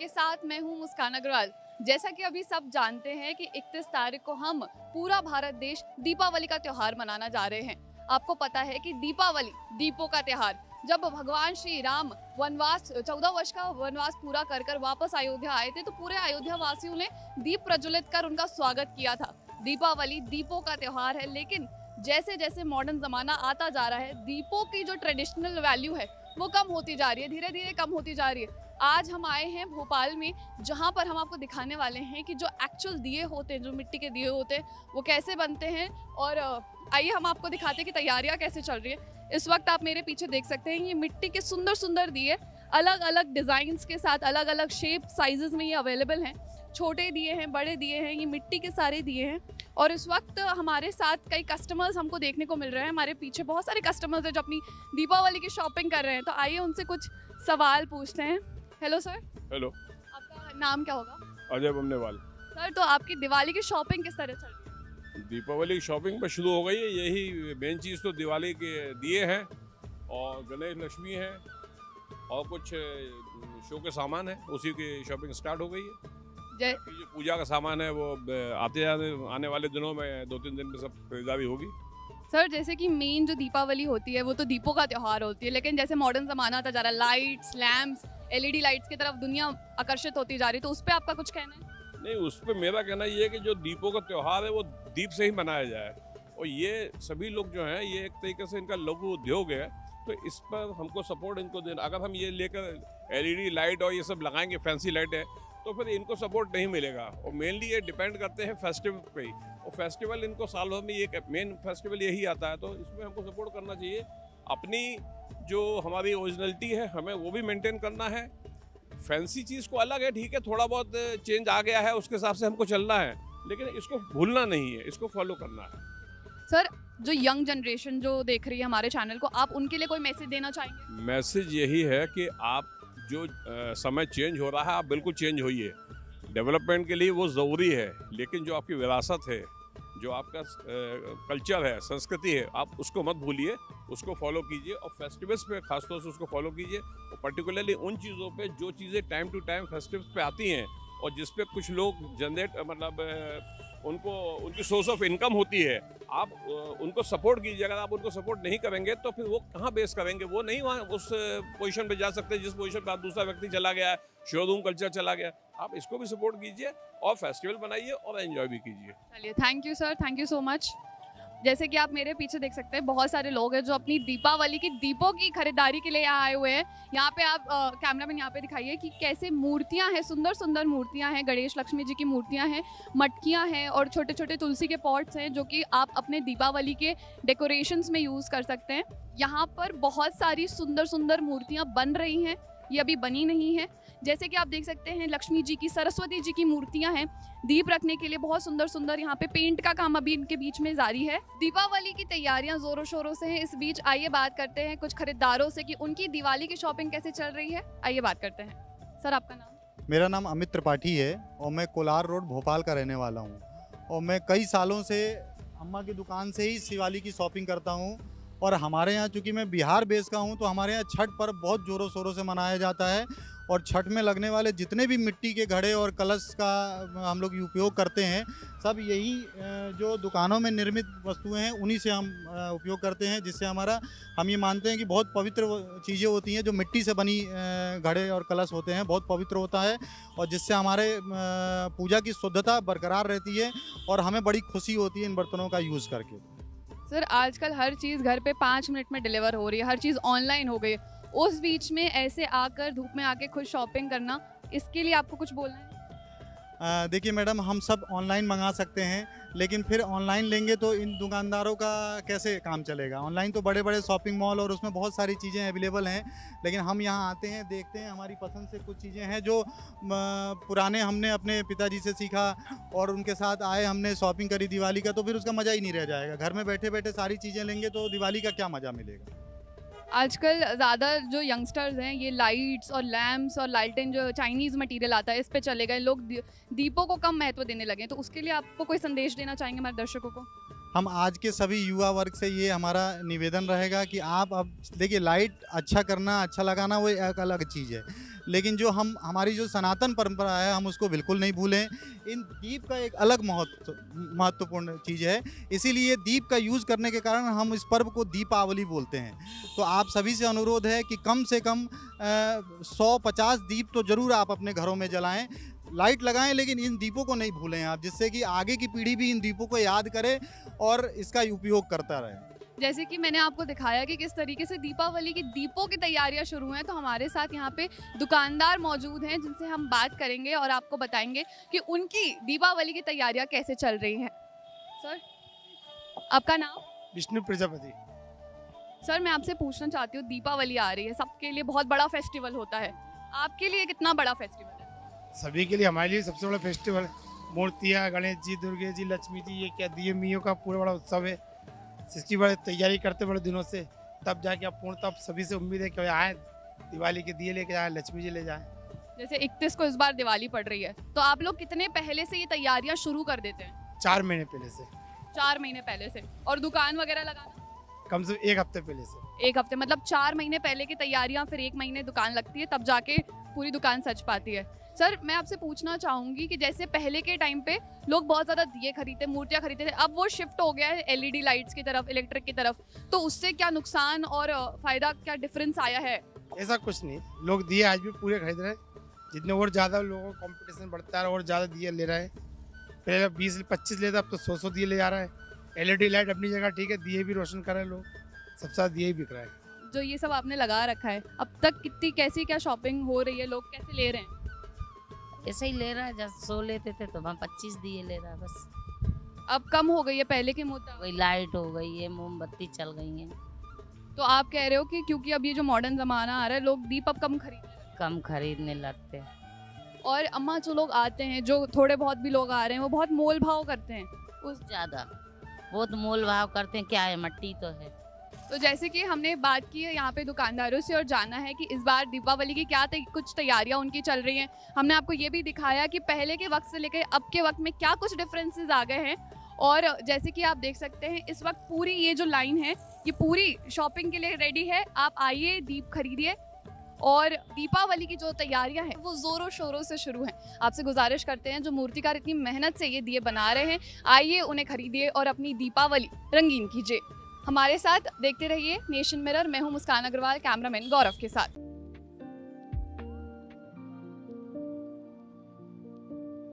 साथ मैं हूं मुस्कान अग्रवाल। जैसा कि अभी सब जानते हैं कि 31 तारीख को हम पूरा भारत देश दीपावली का त्योहार मनाना जा रहे हैं। आपको पता है कि दीपावली दीपों का त्योहार, जब भगवान श्री राम वनवास 14 वर्ष का वनवास पूरा कर वापस अयोध्या आए थे तो पूरे अयोध्या वासियों ने दीप प्रज्वलित कर उनका स्वागत किया था। दीपावली दीपों का त्योहार है, लेकिन जैसे जैसे मॉडर्न ज़माना आता जा रहा है, दीपों की जो ट्रेडिशनल वैल्यू है वो कम होती जा रही है, धीरे धीरे कम होती जा रही है। आज हम आए हैं भोपाल में, जहाँ पर हम आपको दिखाने वाले हैं कि जो एक्चुअल दिए होते हैं, जो मिट्टी के दिए होते हैं, वो कैसे बनते हैं। और आइए हम आपको दिखाते हैं कि तैयारियाँ कैसे चल रही है। इस वक्त आप मेरे पीछे देख सकते हैं, ये मिट्टी के सुंदर सुंदर दिए अलग अलग डिज़ाइंस के साथ अलग अलग शेप साइजेस में ये अवेलेबल हैं। छोटे दिए हैं, बड़े दिए हैं, ये मिट्टी के सारे दिए हैं। और इस वक्त हमारे साथ कई कस्टमर्स हमको देखने को मिल रहे हैं। हमारे पीछे बहुत सारे कस्टमर्स हैं जो अपनी दीपावली की शॉपिंग कर रहे हैं। तो आइए उनसे कुछ सवाल पूछते हैं। Hello sir. हेलो, आपका नाम क्या होगा? अजय बमनेवाल। सर, तो आपकी दिवाली की शॉपिंग किस तरह चल रही है? दीपावली की शॉपिंग पर शुरू हो गई है। यही मेन चीज़ तो दिवाली के दिए हैं और गणेश लक्ष्मी हैं और कुछ शो के सामान है, उसी की शॉपिंग स्टार्ट हो गई है। जय जो पूजा का सामान है वो आने वाले दिनों में 2-3 दिन में सब खरीदारी होगी। सर, जैसे कि मेन जो दीपावली होती है वो तो दीपों का त्योहार होती है, लेकिन जैसे मॉडर्न ज़माना आता जा रहा है, लाइट्स, लैम्प्स, एलईडी लाइट्स की तरफ दुनिया आकर्षित होती जा रही है, तो उस पर आपका कुछ कहना है? नहीं, उस पर मेरा कहना ये है कि जो दीपों का त्यौहार है वो दीप से ही मनाया जाए। और ये सभी लोग जो हैं, ये एक तरीके से इनका लघु उद्योग है, तो इस पर हमको सपोर्ट इनको देना। अगर हम ये लेकर एलईडी लाइट और ये सब लगाएंगे, फैंसी लाइट है, तो फिर इनको सपोर्ट नहीं मिलेगा। और मेनली ये डिपेंड करते हैं फेस्टिवल पे ही, और फेस्टिवल इनको साल भर में ये मेन फेस्टिवल यही आता है, तो इसमें हमको सपोर्ट करना चाहिए। अपनी जो हमारी ओरिजिनलिटी है हमें वो भी मेंटेन करना है। फैंसी चीज़ को अलग है, ठीक है, थोड़ा बहुत चेंज आ गया है, उसके हिसाब से हमको चलना है, लेकिन इसको भूलना नहीं है, इसको फॉलो करना है। सर, जो यंग जनरेशन जो देख रही है हमारे चैनल को, आप उनके लिए कोई मैसेज देना चाहेंगे? मैसेज यही है कि आप जो समय चेंज हो रहा है, आप बिल्कुल चेंज होइए। डेवलपमेंट के लिए वो ज़रूरी है, लेकिन जो आपकी विरासत है, जो आपका कल्चर है, संस्कृति है, आप उसको मत भूलिए, उसको फॉलो कीजिए। और फेस्टिवल्स पे खासतौर से उसको फॉलो कीजिए, और पर्टिकुलरली उन चीज़ों पे जो चीज़ें टाइम टू टाइम फेस्टिवल्स पे आती हैं और जिस पे कुछ लोग जनरेट उनको उनकी सोर्स ऑफ इनकम होती है, आप उनको सपोर्ट कीजिए। अगर आप उनको सपोर्ट नहीं करेंगे तो फिर वो कहाँ बेस करेंगे? वो नहीं वहाँ उस पोजीशन पे जा सकते जिस पोजीशन पे दूसरा व्यक्ति चला गया है, शोरूम कल्चर चला गया। आप इसको भी सपोर्ट कीजिए और फेस्टिवल बनाइए और एंजॉय भी कीजिए। चलिए, thank you sir, thank you so much. जैसे कि आप मेरे पीछे देख सकते हैं, बहुत सारे लोग हैं जो अपनी दीपावली की दीपों की खरीदारी के लिए यहाँ आए हुए हैं। यहाँ पे आप कैमरामैन यहाँ पे दिखाइए कि कैसे मूर्तियाँ हैं, सुंदर सुंदर मूर्तियाँ हैं, गणेश लक्ष्मी जी की मूर्तियाँ हैं, मटकियाँ हैं और छोटे छोटे तुलसी के पॉट्स हैं जो कि आप अपने दीपावली के डेकोरेशंस में यूज़ कर सकते हैं। यहाँ पर बहुत सारी सुंदर सुंदर मूर्तियाँ बन रही हैं, ये अभी बनी नहीं है। जैसे कि आप देख सकते हैं, लक्ष्मी जी की, सरस्वती जी की मूर्तियां हैं। दीप रखने के लिए बहुत सुंदर सुंदर यहाँ पे पेंट का काम अभी इनके बीच में जारी है। दीपावली की तैयारियां जोरों शोरों से हैं। इस बीच आइए बात करते हैं कुछ खरीदारों से कि उनकी दिवाली की शॉपिंग कैसे चल रही है। आइए बात करते हैं। सर, आपका नाम? मेरा नाम अमित त्रिपाठी है और मैं कोलार रोड भोपाल का रहने वाला हूँ। और मैं कई सालों से अम्मा की दुकान से ही दिवाली की शॉपिंग करता हूँ। और हमारे यहाँ, चूँकि मैं बिहार बेस का हूँ, तो हमारे यहाँ छठ पर्व बहुत ज़ोरों शोरों से मनाया जाता है। और छठ में लगने वाले जितने भी मिट्टी के घड़े और कलश का हम लोग उपयोग करते हैं, सब यही जो दुकानों में निर्मित वस्तुएं हैं उन्हीं से हम उपयोग करते हैं, जिससे हम ये मानते हैं कि बहुत पवित्र चीज़ें होती हैं। जो मिट्टी से बनी घड़े और कलश होते हैं बहुत पवित्र होता है, और जिससे हमारे पूजा की शुद्धता बरकरार रहती है और हमें बड़ी खुशी होती है इन बर्तनों का यूज़ करके। सर, आजकल हर चीज़ घर पे 5 मिनट में डिलीवर हो रही है, हर चीज़ ऑनलाइन हो गई है। उस बीच में ऐसे आकर धूप में आके खुद शॉपिंग करना, इसके लिए आपको कुछ बोलना है? देखिए मैडम, हम सब ऑनलाइन मंगा सकते हैं, लेकिन फिर ऑनलाइन लेंगे तो इन दुकानदारों का कैसे काम चलेगा? ऑनलाइन तो बड़े बड़े शॉपिंग मॉल और उसमें बहुत सारी चीज़ें अवेलेबल हैं, लेकिन हम यहाँ आते हैं, देखते हैं, हमारी पसंद से कुछ चीज़ें हैं जो पुराने हमने अपने पिताजी से सीखा और उनके साथ आए, हमने शॉपिंग करी दिवाली का, तो फिर उसका मज़ा ही नहीं रह जाएगा। घर में बैठे बैठे सारी चीज़ें लेंगे तो दिवाली का क्या मज़ा मिलेगा? आजकल ज़्यादा जो यंगस्टर्स हैं, ये लाइट्स और लैम्प्स और लालटेन जो चाइनीज़ मटेरियल आता है, इस पे चले गए लोग। दीपों को कम महत्व देने लगे, तो उसके लिए आपको कोई संदेश देना चाहेंगे हमारे दर्शकों को? हम आज के सभी युवा वर्ग से ये हमारा निवेदन रहेगा कि आप अब देखिए, लाइट अच्छा करना, अच्छा लगाना वो एक अलग चीज़ है, लेकिन जो हमारी जो सनातन परंपरा है हम उसको बिल्कुल नहीं भूलें। इन दीप का एक अलग महत्वपूर्ण चीज़ है, इसीलिए दीप का यूज़ करने के कारण हम इस पर्व को दीपावली बोलते हैं। तो आप सभी से अनुरोध है कि कम से कम 100-50 दीप तो ज़रूर आप अपने घरों में जलाएं, लाइट लगाएं, लेकिन इन दीपों को नहीं भूलें आप, जिससे कि आगे की पीढ़ी भी इन दीपों को याद करे और इसका उपयोग करता रहे। जैसे कि मैंने आपको दिखाया कि किस तरीके से दीपावली की दीपों की तैयारियां शुरू हैं, तो हमारे साथ यहाँ पे दुकानदार मौजूद हैं जिनसे हम बात करेंगे और आपको बताएंगे कि उनकी दीपावली की तैयारियां कैसे चल रही हैं। सर, आपका नाम? विष्णु प्रजापति। सर, मैं आपसे पूछना चाहती हूँ, दीपावली आ रही है, सबके लिए बहुत बड़ा फेस्टिवल होता है, आपके लिए कितना बड़ा फेस्टिवल है? सभी के लिए, हमारे लिए सबसे बड़ा फेस्टिवल है। मूर्तियाँ, गणेश जी, दुर्गा जी, लक्ष्मी जी, ये क्या दिए मियों का पूरा बड़ा उत्सव है, जिसकी बड़ी तैयारी करते बड़े दिनों से, तब जाके अब पूर्ण तब सभी से उम्मीद है कि आए दिवाली के दिए लेके जाएँ, लक्ष्मी जी ले जाएँ। जैसे 31 को इस बार दिवाली पड़ रही है, तो आप लोग कितने पहले से ये तैयारियां शुरू कर देते हैं? 4 महीने पहले से। 4 महीने पहले से। और दुकान वगैरह लगाना? कम से कम 1 हफ्ते पहले से। 1 हफ्ते, मतलब 4 महीने पहले की तैयारियां, फिर 1 महीने दुकान लगती है, तब जाके पूरी दुकान सज पाती है। सर, मैं आपसे पूछना चाहूँगी कि जैसे पहले के टाइम पे लोग बहुत ज़्यादा दिए खरीदते, मूर्तियाँ खरीदते थे, अब वो शिफ्ट हो गया है एलईडी लाइट्स की तरफ, इलेक्ट्रिक की तरफ, तो उससे क्या नुकसान और फ़ायदा, क्या डिफरेंस आया है? ऐसा कुछ नहीं, लोग दिए आज भी पूरे खरीद रहे हैं, जितने और ज़्यादा लोगों का कॉम्पिटिशन बढ़ता है और ज़्यादा दिए ले रहे हैं। पहले 20-25 लेता, अब तो 100 दिए ले जा रहे हैं। एलईडी लाइट अपनी जगह ठीक है, दिए भी रोशन कर रहे हैं लोग, सबसे ज़्यादा दिए ही बिक रहे हैं। जो ये सब आपने लगा रखा है, अब तक कितनी कैसी क्या शॉपिंग हो रही है, लोग कैसे ले रहे हैं? ऐसे ही ले रहा है, जब 100 लेते थे तो हम 25 दिए ले रहा है बस। अब कम हो गई है पहले के मुताबिक? कोई लाइट हो गई है, मोमबत्ती चल गई है। तो आप कह रहे हो कि क्योंकि अब ये जो मॉडर्न ज़माना आ रहा है, लोग दीप अब कम खरीद रहे हैं। कम खरीदने लगते। और अम्मा, जो लोग आते हैं, जो थोड़े बहुत भी लोग आ रहे हैं, वो बहुत मोल भाव करते हैं कुछ ज़्यादा, बहुत मोल भाव करते हैं, क्या है, मट्टी तो है। तो जैसे कि हमने बात की है यहाँ पे दुकानदारों से और जाना है कि इस बार दीपावली की क्या कुछ तैयारियाँ उनकी चल रही हैं। हमने आपको ये भी दिखाया कि पहले के वक्त से लेकर अब के वक्त में क्या कुछ डिफरेंसेस आ गए हैं। और जैसे कि आप देख सकते हैं, इस वक्त पूरी ये जो लाइन है, ये पूरी शॉपिंग के लिए रेडी है। आप आइए, दीप खरीदिए, और दीपावली की जो तैयारियां हैं वो ज़ोरों शोरों से शुरू हैं। आपसे गुजारिश करते हैं, जो मूर्तिकार इतनी मेहनत से ये दिए बना रहे हैं, आइए उन्हें खरीदिए और अपनी दीपावली रंगीन कीजिए। हमारे साथ देखते रहिए नेशन मिरर। मैं हूं मुस्कान अग्रवाल, कैमरामैन गौरव के साथ।